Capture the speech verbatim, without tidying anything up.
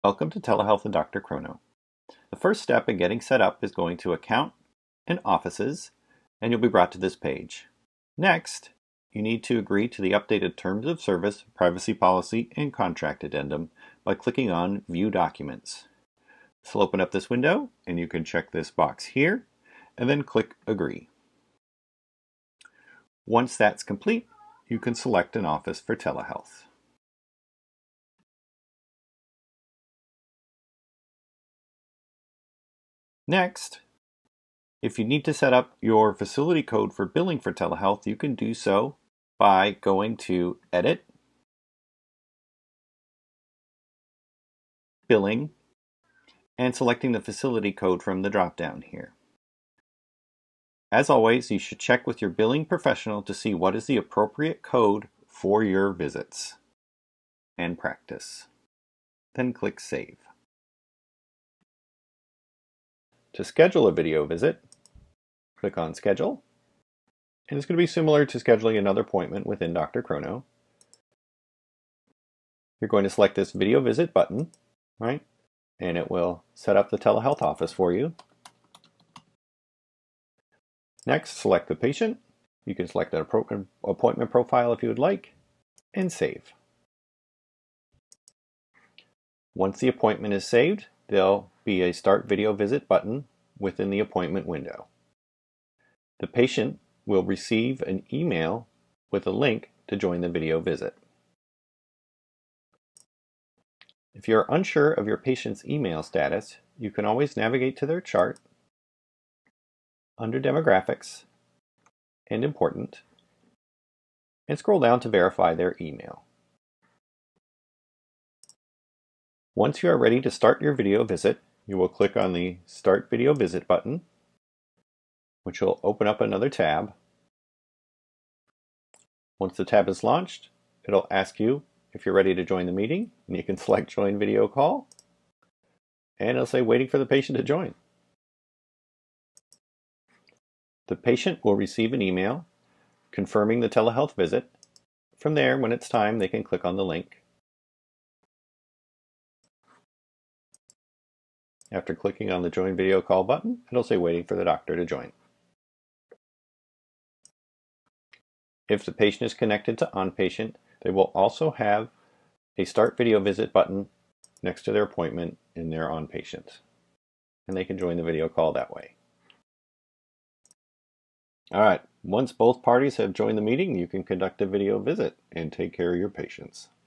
Welcome to Telehealth and DrChrono. The first step in getting set up is going to Account and Offices, and you'll be brought to this page. Next, you need to agree to the updated Terms of Service, Privacy Policy, and Contract Addendum by clicking on View Documents. This will open up this window, and you can check this box here, and then click Agree. Once that's complete, you can select an office for telehealth. Next, if you need to set up your facility code for billing for telehealth, you can do so by going to Edit, Billing, and selecting the facility code from the drop-down here. As always, you should check with your billing professional to see what is the appropriate code for your visits and practice. Then click Save. To schedule a video visit, click on Schedule, and it's going to be similar to scheduling another appointment within DrChrono. You're going to select this Video Visit button, right, and it will set up the telehealth office for you. Next, select the patient. You can select an appointment profile if you would like, and save. Once the appointment is saved, there'll be a Start Video Visit button within the appointment window. The patient will receive an email with a link to join the video visit. If you're unsure of your patient's email status, you can always navigate to their chart under Demographics and Important, and scroll down to verify their email. Once you are ready to start your video visit, you will click on the Start Video Visit button, which will open up another tab. Once the tab is launched, it'll ask you if you're ready to join the meeting, and you can select Join Video Call, and it'll say waiting for the patient to join. The patient will receive an email confirming the telehealth visit. From there, when it's time, they can click on the link. After clicking on the Join Video Call button, it'll say waiting for the doctor to join. If the patient is connected to OnPatient, they will also have a Start Video Visit button next to their appointment in their OnPatient, and they can join the video call that way. All right, once both parties have joined the meeting, you can conduct a video visit and take care of your patients.